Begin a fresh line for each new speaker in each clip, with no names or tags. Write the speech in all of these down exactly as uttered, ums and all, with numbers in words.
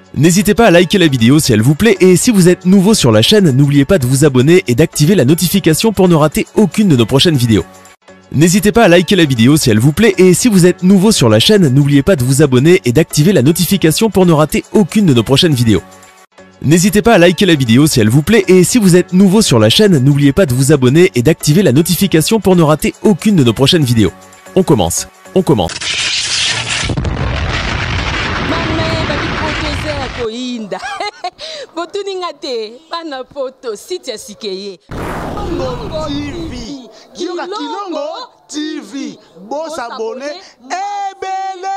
N'hésitez pas à liker la vidéo si elle vous plaît et si vous êtes nouveau sur la chaîne, n'oubliez pas de vous abonner et d'activer la notification pour ne rater aucune de nos prochaines vidéos. N'hésitez pas à liker la vidéo si elle vous plaît et si vous êtes nouveau sur la chaîne, n'oubliez pas de vous abonner et d'activer la notification pour ne rater aucune de nos prochaines vidéos. N'hésitez pas à liker la vidéo si elle vous plaît et si vous êtes nouveau sur la chaîne, n'oubliez pas de vous abonner et d'activer la notification pour ne rater aucune de nos prochaines vidéos. On commence, on commence.
Kilongo T V, Kilongo T V, bon s'abonner, ebele.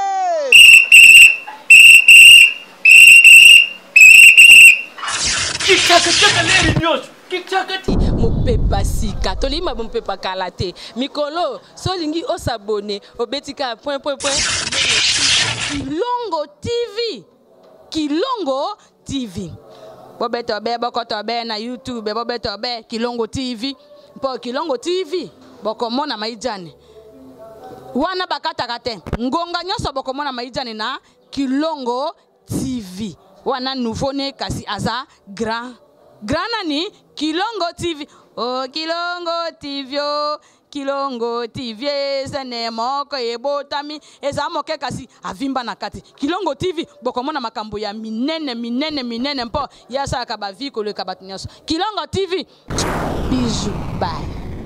Mopepa sika tolima mopepa kalate mikolo solingi osabone obetika point point point Kilongo T V, Kilongo T V. Bobeto be bokoto be na YouTube bobeto be Kilongo T V po Kilongo T V bokomona maijane wana bakata kate ngonga nyoso bokomona maijane na Kilongo T V wana nouveau ne kasi aza grand grand nani Kilongo T V oh Kilongo T V oh Kilongo T V sene moko ebotami eza moke kasi avimba na kati Kilongo T V bokomona makambo ya minene minene minene mpo yasa ka viko le kabatunyaso Kilongo T V bisous bye.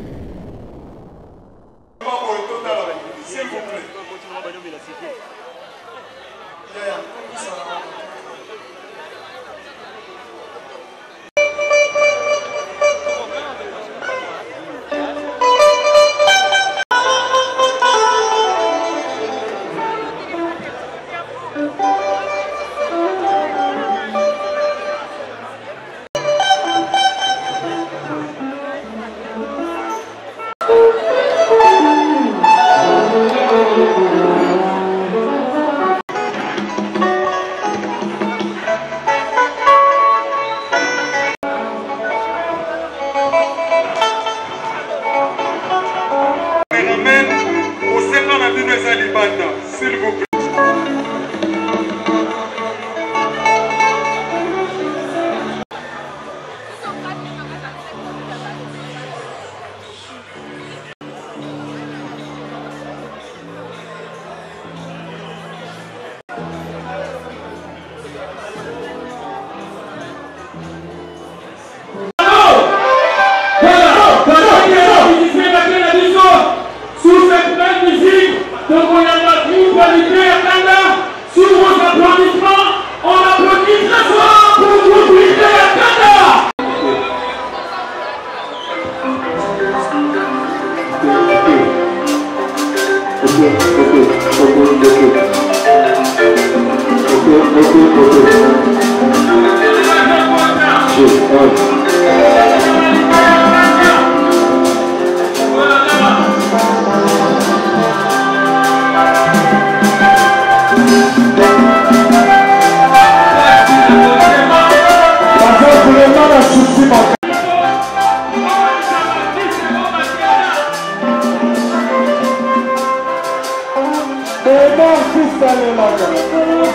S'il vous plaît. S'il vous plaît.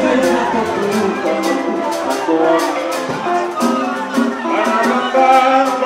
Bye.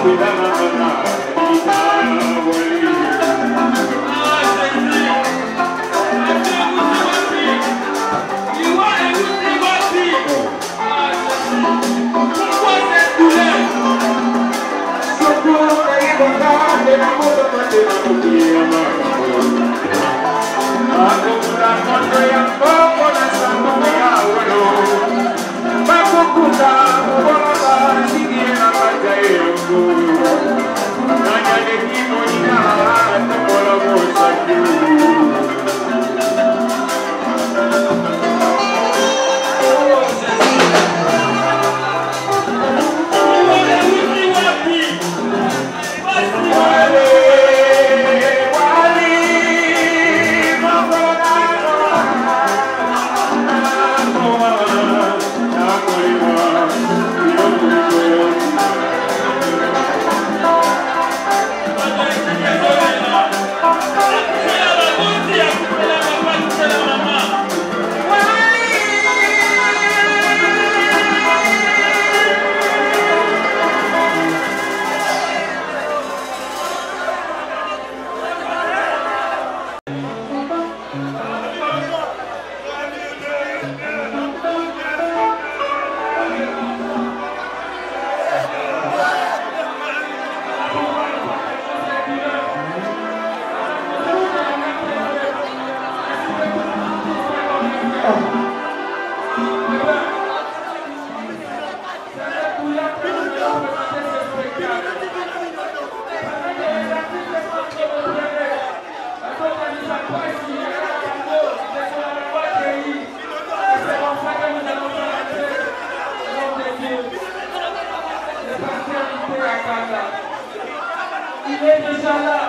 Il est déjà là.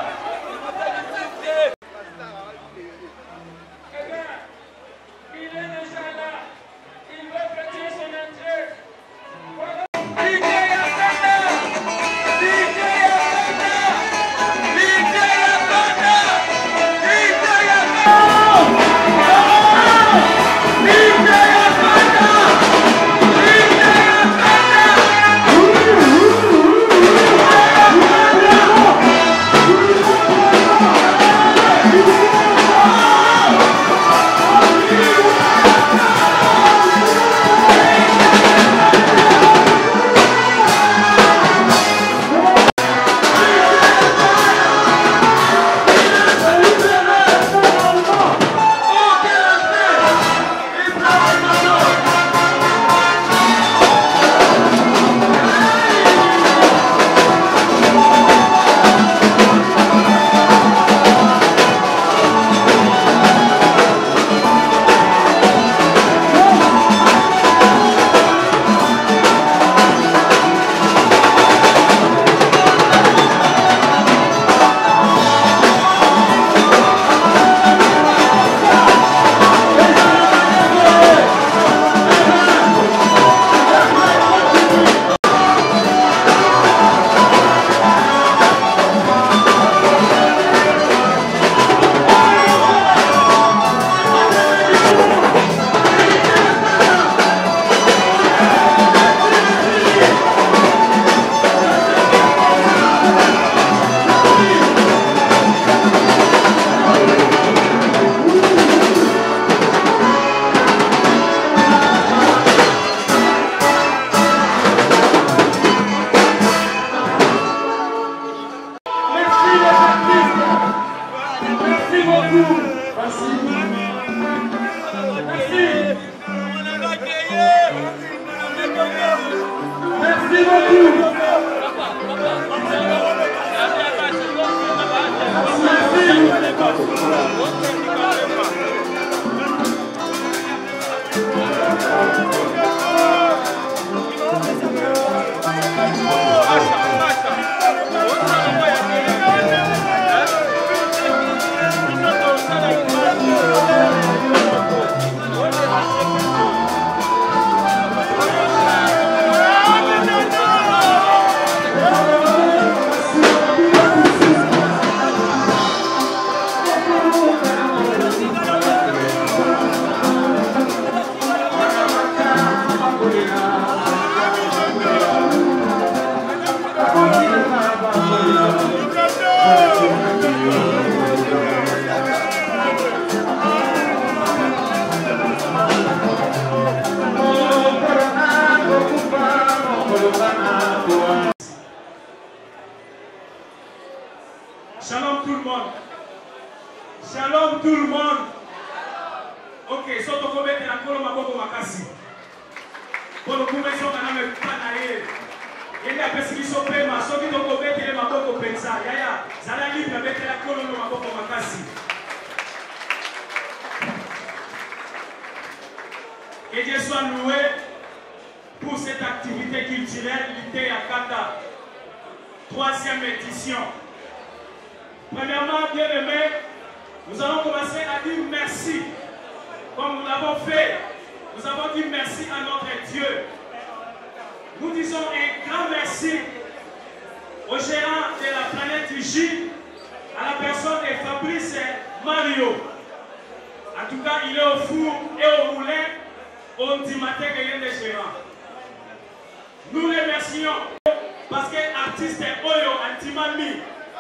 Shalom tout le monde. Shalom tout le monde. Ok, soto ko bete na kolo maboko makasi. Polo kumeso kana me pana ye. Yende apesi biso pema, soki to ko bete le maboko pensa. Yaya, zala libre bete la kolo no maboko makasi. Que Dieu soit loué pour cette activité culturelle, l'Ité Yakata, troisième édition. Premièrement, bien aimé, nous allons commencer à dire merci. Comme nous l'avons fait, nous avons dit merci à notre Dieu. Nous disons un grand merci au gérant de la planète J, à la personne de Fabrice Mario. En tout cas, il est au four et au moulin. On dit matin que il y a des gérants. Nous les remercions parce que l'artiste Oyo Antimami,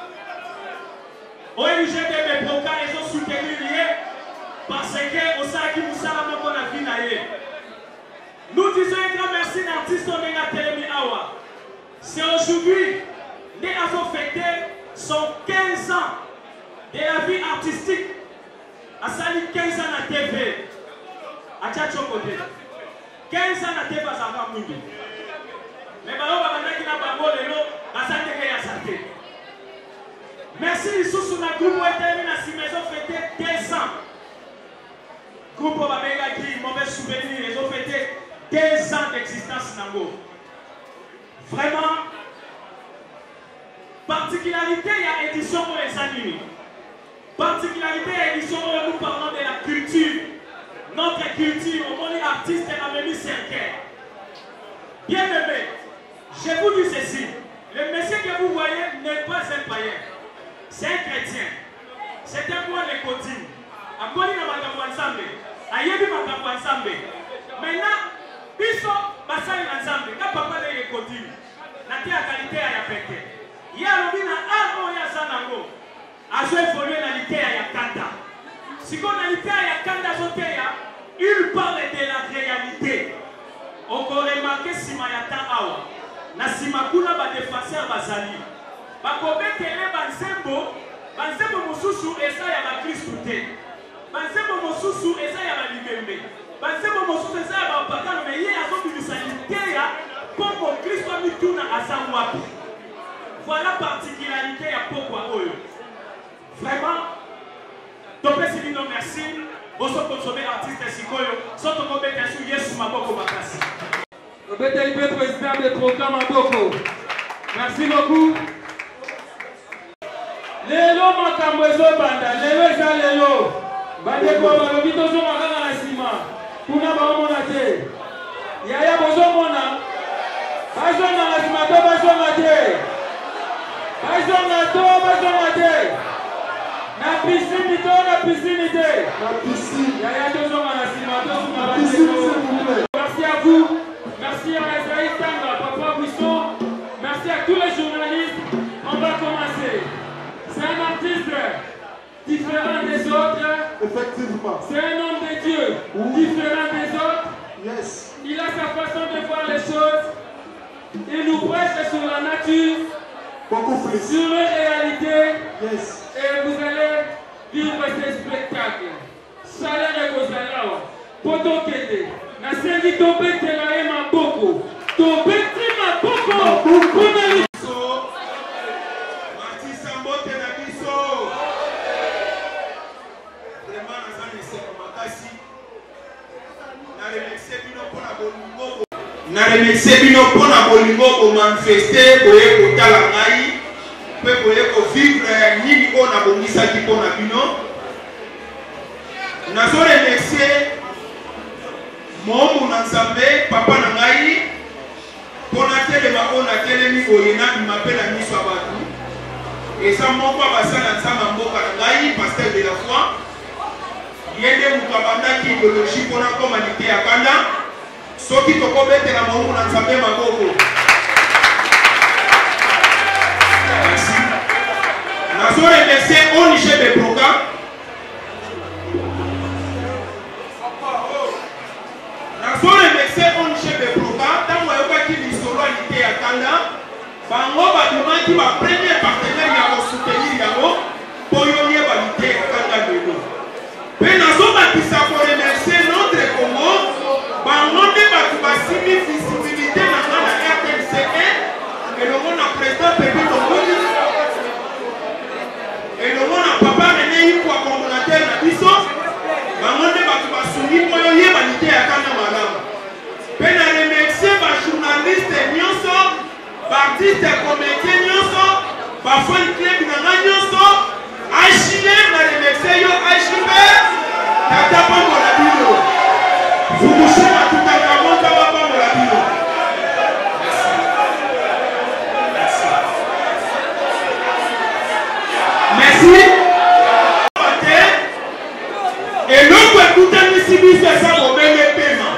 O N G de Beproka, ils ont soutenu parce que au Saki Moussala Moko na Vinaye. Nous disons un grand merci à l'artiste Onenga Telemi Awa. C'est aujourd'hui, nous avons fêté son quinze ans de la vie artistique. À Sali quinze ans à T V. À Tchatchokote. quinze ans à T V à Zavamundi. Mais Balo Babanda qui n'a pas beau de l'eau, à Santé à Santé. Merci Issou na groupe où terminé à six maisons fêté deux ans. Groupe Babega qui mauvais souvenir, ils ont fêté deux ans d'existence Nango. Vraiment, particularité, il y a édition pour les animés. Particularité, il y a édition où nous parlons de la culture. Notre culture, au monde artiste a même Cerquet. Bien aimé, je vous dis ceci. Le monsieur que vous voyez n'est pas un païen. C'est un chrétien. C'est un point de côté. A quoi il a ensemble? A yebi makambo ensemble. Maintenant, biso basali ensemble. Ka papa de côté. Na te a qualité ya pete. Ya lobi na amo ya sanango. Azo évoluer na lité ya kanda. Si on a lité ya kanda zoteya, il parle de la réalité. On peut remarquer si mayata awa. Na simakuna ba défenseur bazali. Ba kobetele bansembo, bansembo mususu esa ya ba Kristo te. Bansembo mususu esa ya ba libembe. Bansembo mususu esa ya ba pakano mais ye azo bibisalite ya comme Kristo mituna asa wapi. Voilà particularité ya pokwa oyo. Vraiment, topé sibino merci. Boso consommer artiste sikoyo, soto ko beta su Yesu maboko makasi.
Obeta Ibe président de programme Maboko. Merci beaucoup. Lelo makambo ezobanda, lelo eza lelo. Bandeko balobi tozonga kaka na nsima. Kuna baomona te. Yaya bozomona. Bazonga na nsima to bazonga te. Bazonga to bazonga te. Na piscine to na piscine te.
La piscine.
Yaya tozonga na nsima tozonga
La piscine,
bandeko.
s'il vous plaît.
Merci à vous. Merci à Esaïe Tanga, Papa Buisson. Merci à tous les journalistes. On va commencer. C'est un artiste différent des autres.
Effectivement.
C'est un homme de Dieu différent des autres.
Yes.
Il a sa façon de voir les choses. Il nous prêche sur la nature,
Beaucoup plus.
sur les réalités.
Yes.
Et vous allez vivre ces spectacles. Salaire Kozalawa. Potokete. Nasengi tobetela ye maboko. Tobeti maboko. Kuna li
na remercie bino pona bolingo ko manifester boye kotala ngai pe boye ko vivre nini o na bongisa ki pona bino na so remercier momu na Nzambe papa na ngai pona telema ona telemi boye na mapela miso abatu eza moko basala Nzambe mboka na ngai pasteur de la foi yende mukabandaki idéologie pona komanité ya kanda soki tokobetela momu na Nzambe maboko. Merci. Nazo remercier O N G Beproka. Nazo remercier O N G Beproka. Tango yokaki lisolo alite ya kanda bango bademaki ba premier partenaire ya kosoutenir yango ata pambola bino Fukushima Tutankhamon ata pambola bino. Merci. Et l'autre écoute un ici ça au même paiement.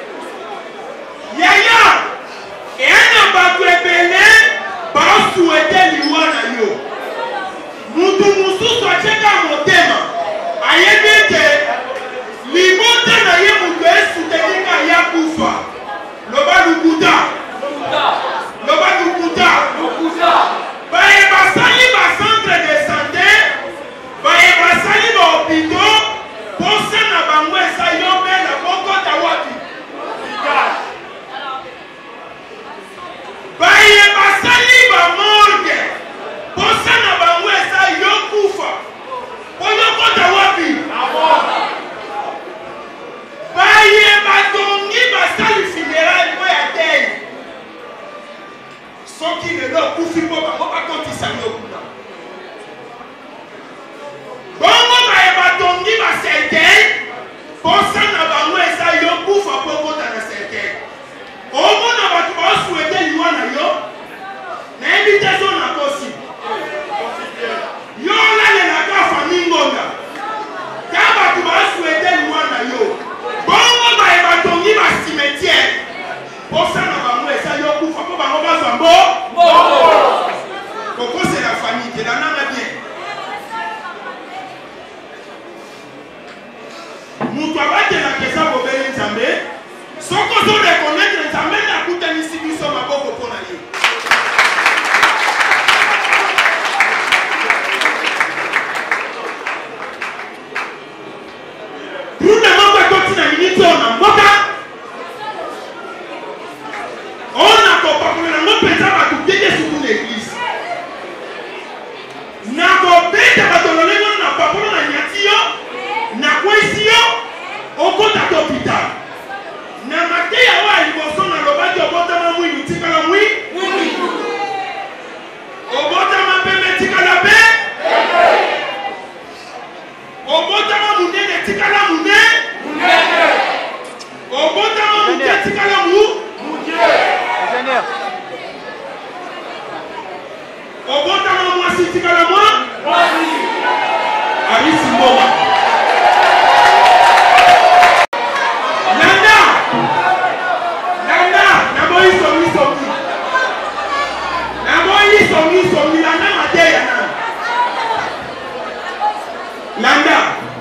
Yaya et un abatou ébélé par souhaiter l'Iwana yo. Moutou moussou soit tchèka motema. Aye bete l'imote na ye moutou est soutenu ka ya koufa. Loba lukuta. Loba lukuta. Baye basali ba centre de santé. Baye basali ba hôpitaux. Posa na bango esa yombe na boko tawapi. Baye basali ba morgue. Posa na bango esa yokufa. Oyoko tawapi. Baye batongi basali funérailles po ya tei. Soki lelo kufi po bango bakotisa yokuna. Bongo baye batongi ba cercueil. Posa na bango esa yokufa po kota na cercueil. Omo na batu ba souhaiter liwa na yo. Na invitation na kosi. Yo la le na ka famille ngonga. Ka batu ba souhaiter liwa na yo. Bongo baye batongi ba cimetière. Posa na bango esa yokufa po bango ba zambo. Koko c'est la famille qui la nana bien. Moutou abate na kesa bobele nzambe. Soko zo reconnaître nzambe na kuta nisi biso maboko pona ye. Pour le moment quand tu as minute on a moka. On a pas pour le moment pesa ba tout dédé sur l'église. Na ko beta ba dolole na pa pour na nyatio. Na kwesio okota hôpital. Na makeya wa liboso na lobaki obota mamwi mutikala mwi. Obota mapeme tikala be. Obota mamunene tikala mune. Obota mamunene tikala mu. Obota mamwasi tikala mwa. Arisi mboma. Landa.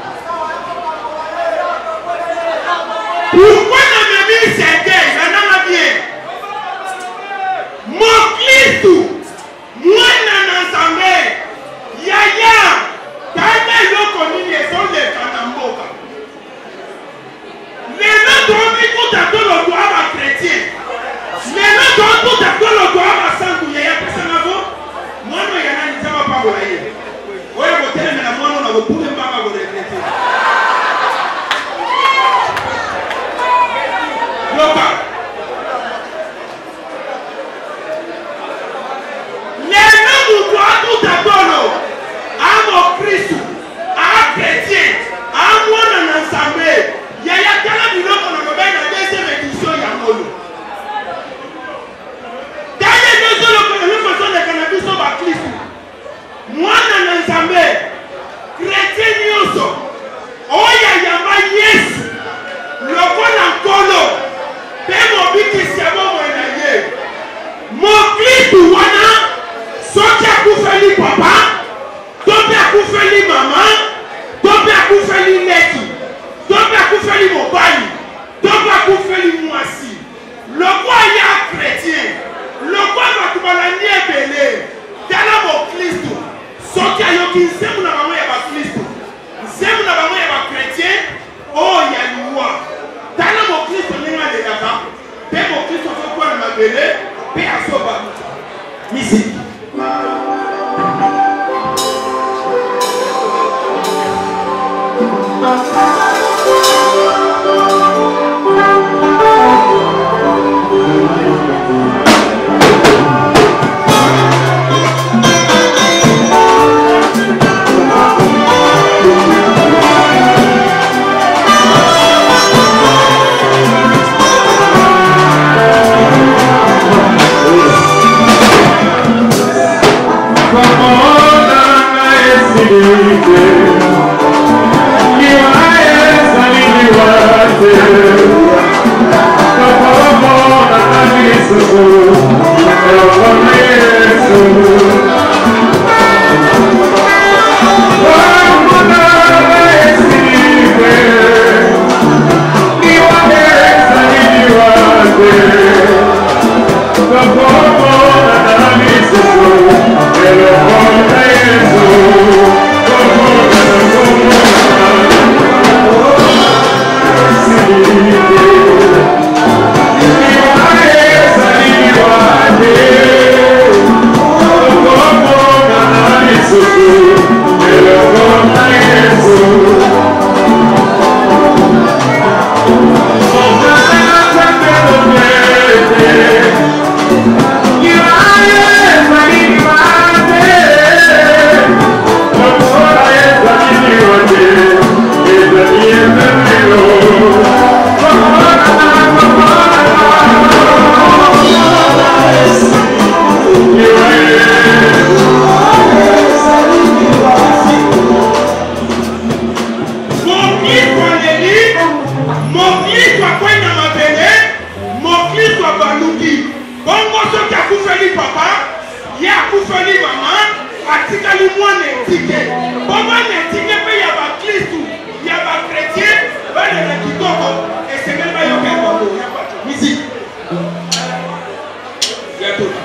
Pourquoi ne me mis cercueil? Landa m'a bien. Mon Christ, moi n'en ensemble. Yaya, tata yo commis les sons de Kanamboka. Les noms ont mis tout à tout le droit à chrétien. Les noms ont tout à tout le droit à sangu. Yaya, personne n'a vu. Moi, non, y'en a une qui va pas vous l'aïe. Ouais, vous tenez, mais la moi, non, vous pouvez pas vous regretter. Loba. Les noms vous doivent tout à tout à mon Christ, à chrétien, à moi, non, ensemble. Yaya, quel est le nom qu'on a fait dans la deuxième édition, Yamolo? Dans les deux autres, nous faisons des cannabis au bas Christ. Moi, non, ensemble. Chrétien Nyoso, Oya Yama Yes, le bon Ankolo, Pemo Biti Siamo Moenaye, Mon Christ Wana, Sotia Koufeli Papa, Topia Koufeli Maman, Topia Koufeli Neti, Topia Koufeli Mobali, Topia Koufeli Mouassi, le roi ya chrétien, le roi va Koubalani Ebele, Dala Mon Christ, Sotia Yoki Zemu na Maman Yaba Christ. Zemu na bango ya ba chrétien oh ya liwa tala mo Kristo ninga de kaka pe mo Kristo fo kwa na mabele pe asoba misi netike bongo netike mpe ya bakristu ya bakretien balela kitoko esengeli bayoka bango ya bato misiki ya tota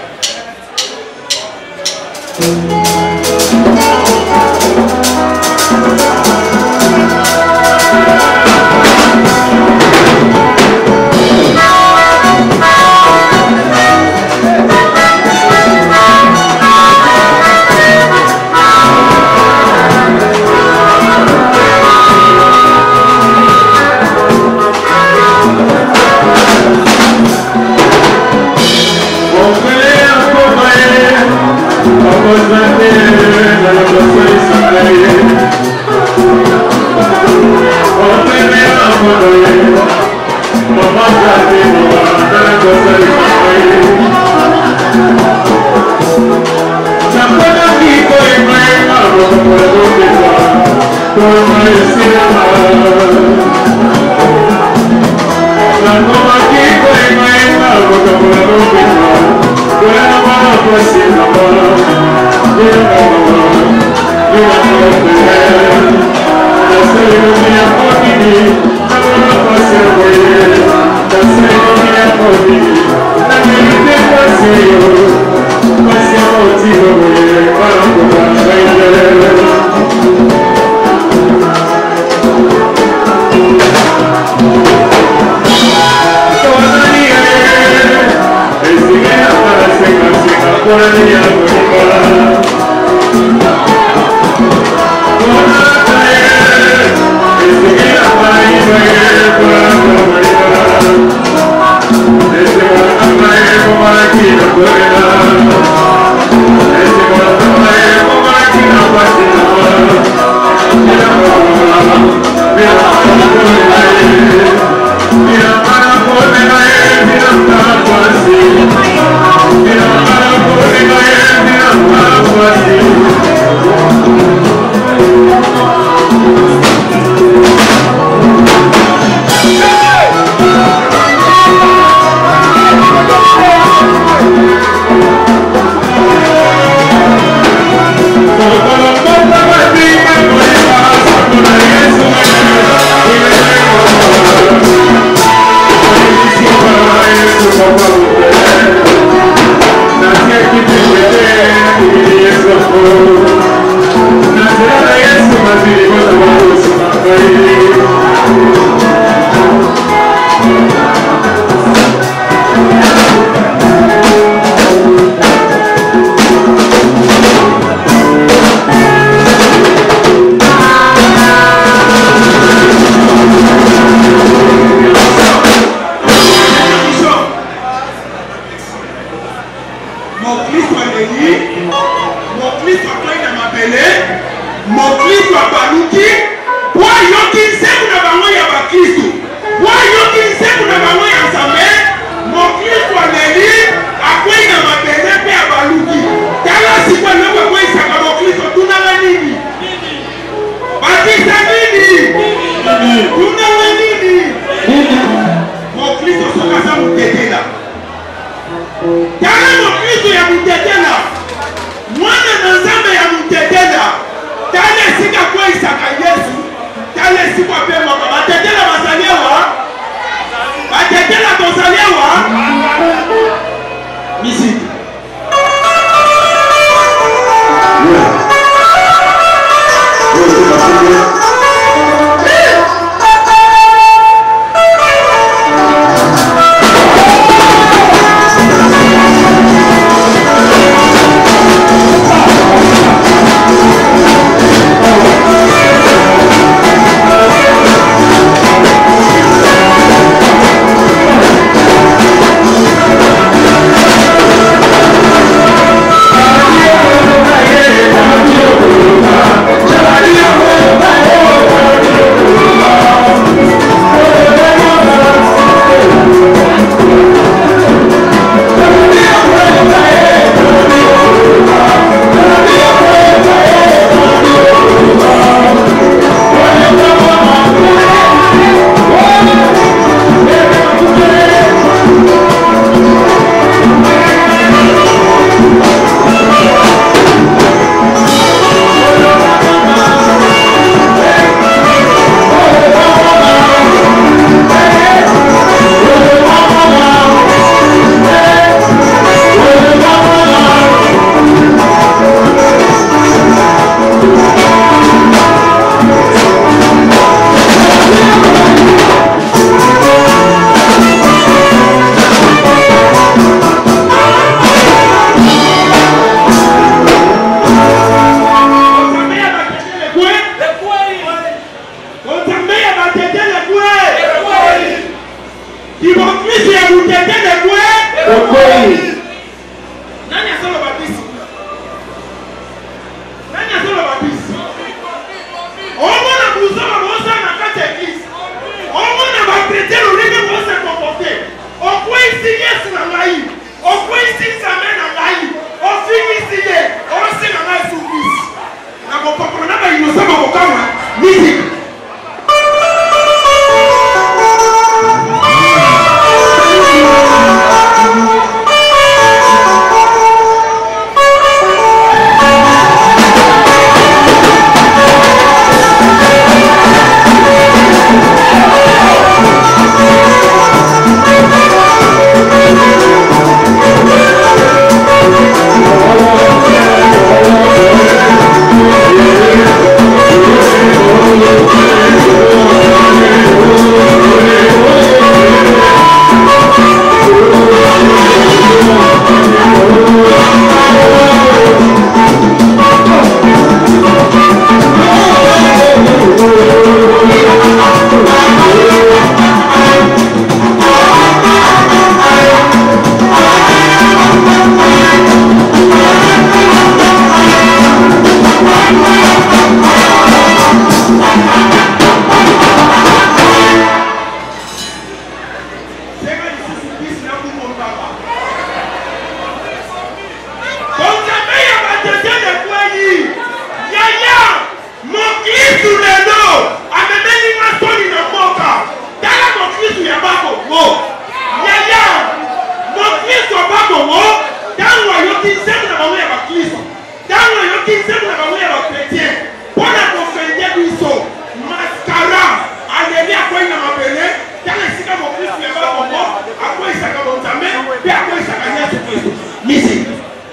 qui s'aiment la famille aux chrétiens. Pour la conférence du saut, mascara, alléluia, à quoi il m'a appelé, quand les cigares vont plus se lever au moment, à quoi ils s'accordent ta main, puis à quoi ils s'accordent sur Christ. Musique.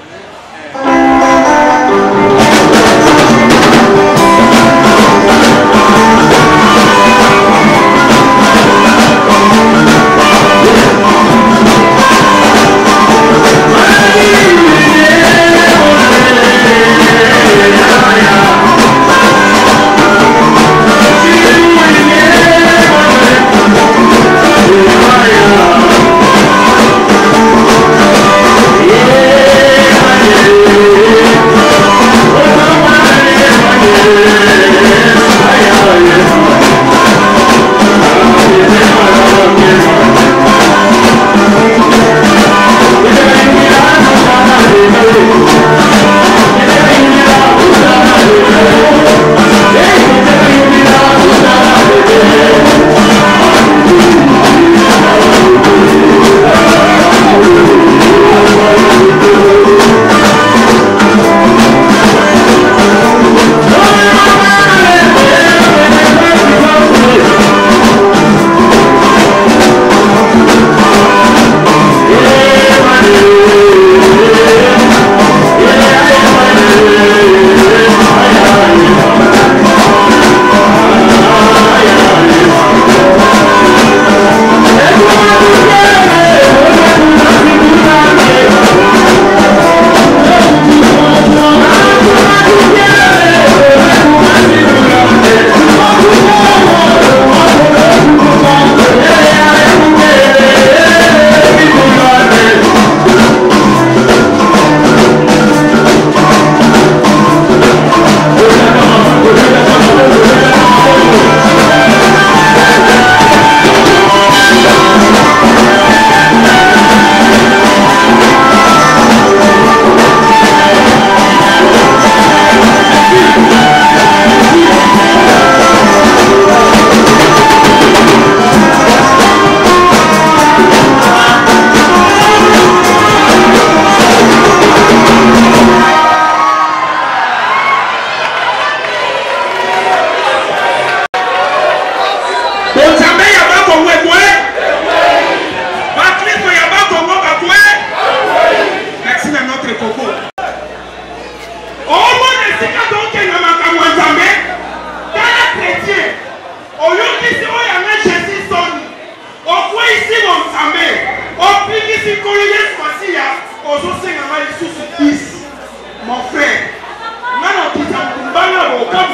Mon frère, maintenant qui s'en au camp,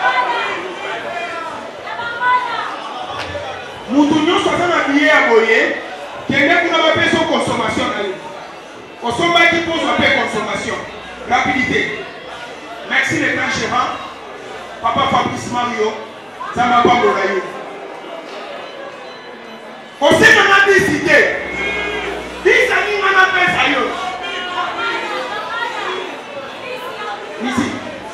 Moutounion soit habillé à Boyer, qui est pour avoir fait son consommation. Consommation qui pose un peu consommation. Rapidité. Merci les grands chérants. Papa Fabrice Mario, ça m'a pas moraillé. On sait comment décider. dix années, on a fait ça. Ici.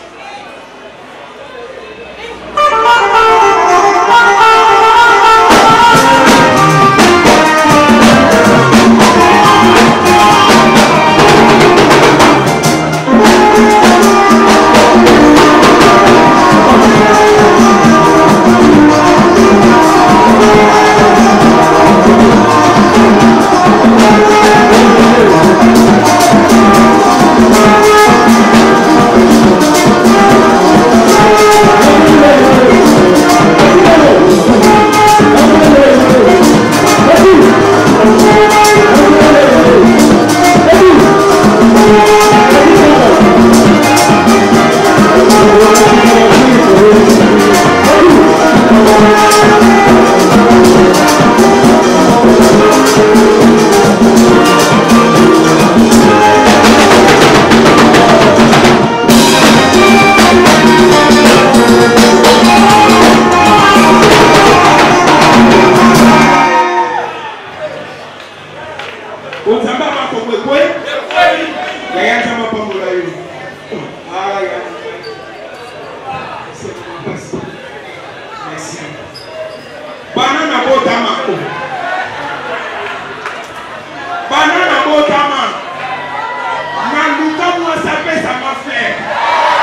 Banana botama. Banana botama. Nanduka moi ça fait ça m'a fait.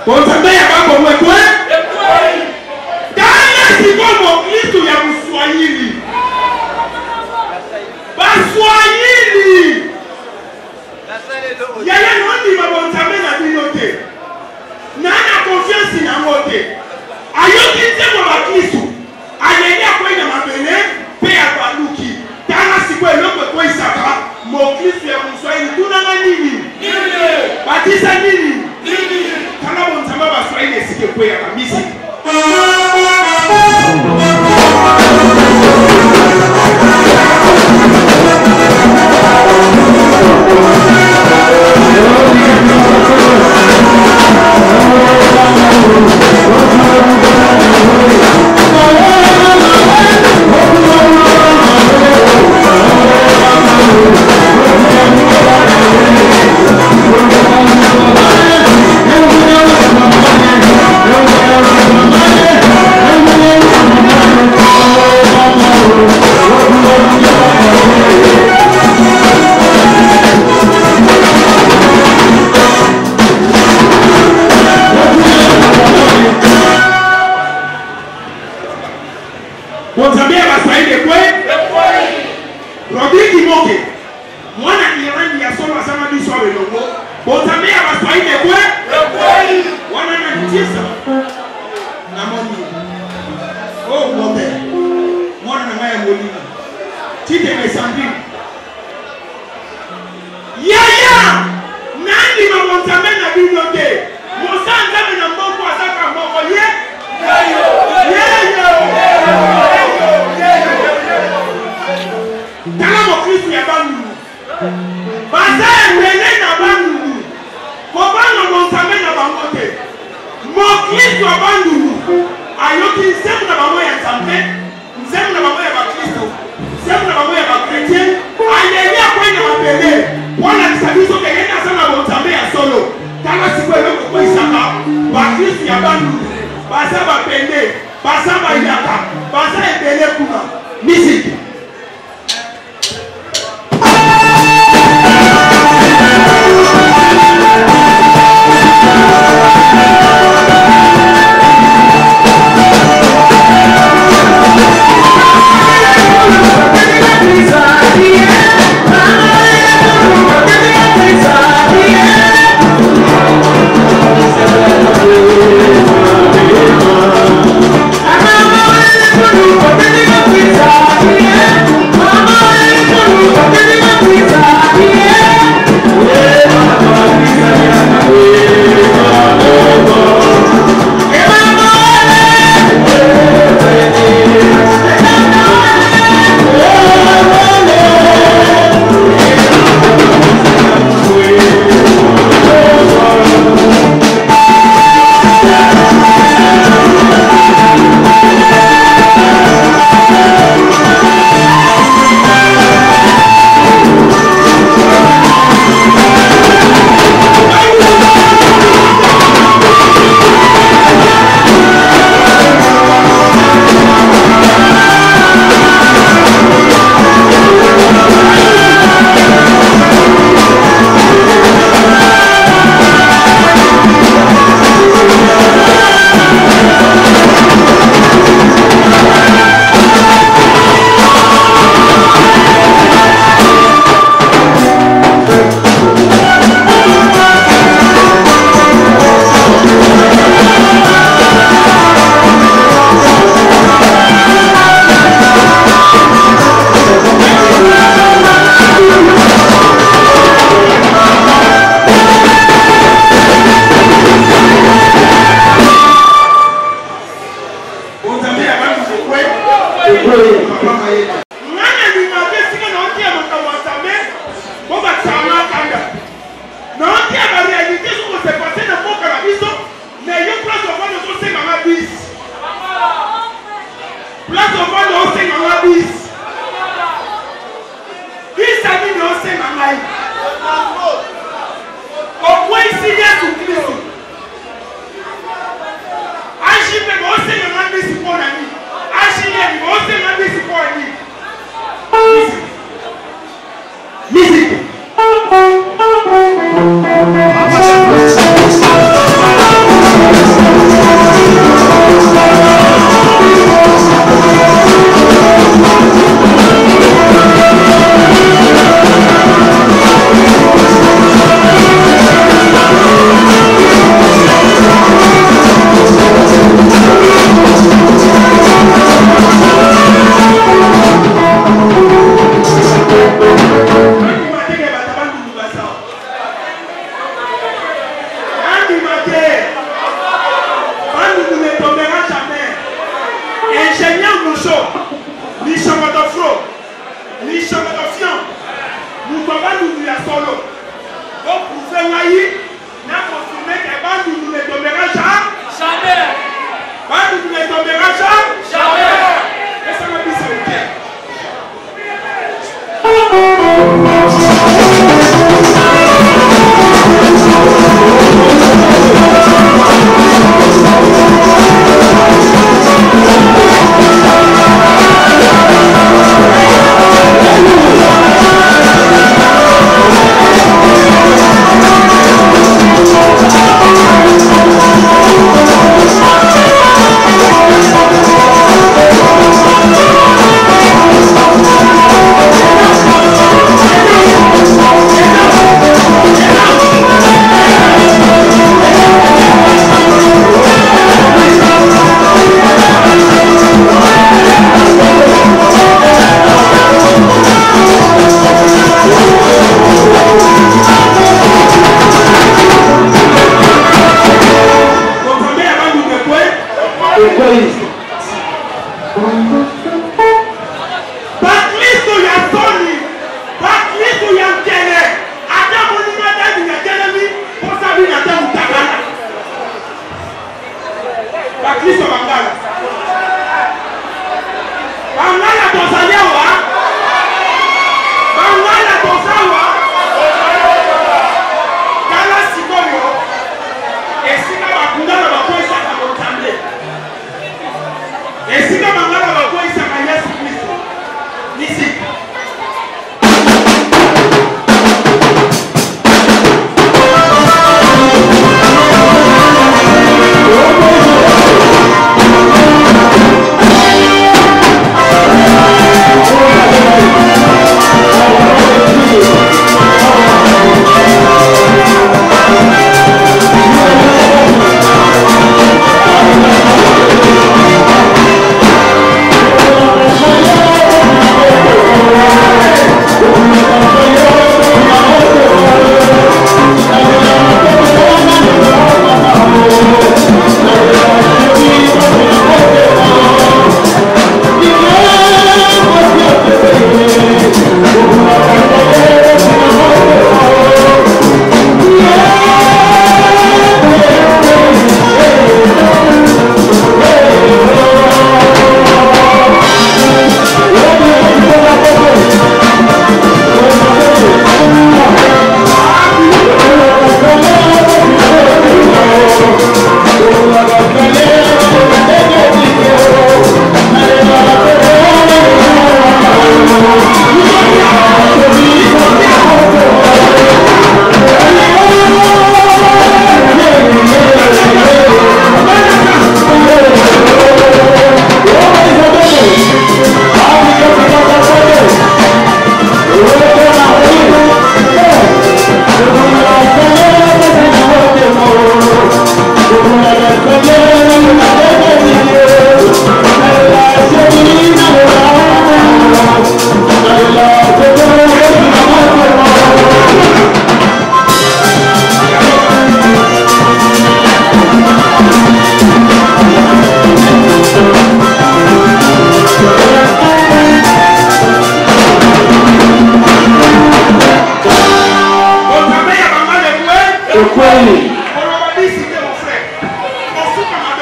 bonzambe ya bakongo ekwe tala sikomo kristu ya buswahili baswahili yaya nondima bonzambe na bino te nana confiance nango te ayoki nzembo bakristu aleli akwei na mabele mpe ya baluki tala sikoyo eloko ekweisaka mokristu ya moswahili tunanga nini batisa nini tala bonzambe baswahili esika ekweyaka misiki
Yeah.
bakristo bangala bangala tozali awa bangala tozawa tala sikoyo esika bakundana bakoyisaka motambe esika bangala bakoyisaka yesu kristo nisika
Ukweli.
Olobadisi te mon frère. Osuka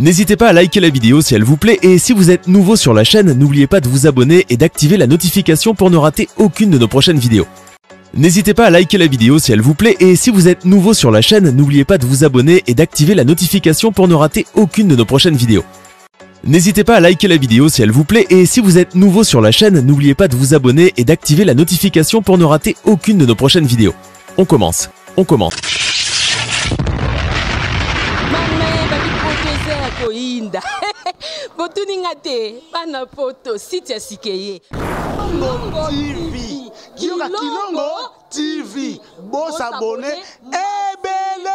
N'hésitez pas à liker la vidéo si elle vous plaît et si vous êtes nouveau sur la chaîne, n'oubliez pas de vous abonner et d'activer la notification pour ne rater aucune de nos prochaines vidéos. N'hésitez pas à liker la vidéo si elle vous plaît et si vous êtes nouveau sur la chaîne, n'oubliez pas de vous abonner et d'activer la notification pour ne rater aucune de nos prochaines vidéos. N'hésitez pas à liker la vidéo si elle vous plaît et si vous êtes nouveau sur la chaîne, n'oubliez pas de vous abonner et d'activer la notification pour ne rater aucune de nos prochaines vidéos. On commence, on commence.
Koinda botuninga te bana poto site sikeye
Kilongo T V Kioka Kilongo T V Boss abonné ebele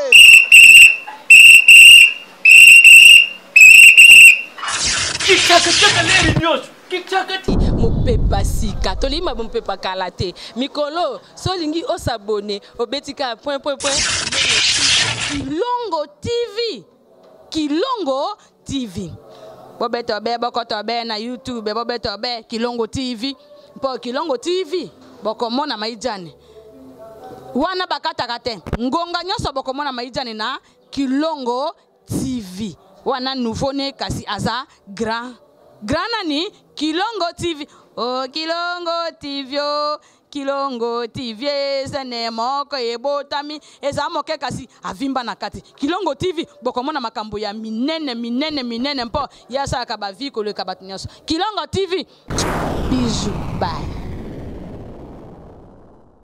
Kikaka leri nyoso kikaka ti
mopepa sika tolima mopepa kalate mikolo solingi osabone obetika point point point Kilongo T V Kilongo T V. Bobeto be bokoto be na YouTube, bobeto be Kilongo T V. Po Kilongo T V bokomona maijane. Wana bakata kate. Ngonga nyoso bokomona maijane na Kilongo T V. Wana nouveau-né kasi aza grand. Grand nani Kilongo T V. Oh Kilongo T V. Oh. Kilongo T V sene moko ebotami eza moke kasi avimba na kati Kilongo T V bokomona makambo ya minene minene minene mpo yasa ka ba vi ko le kabatinyoso Kilongo T V bijou bye.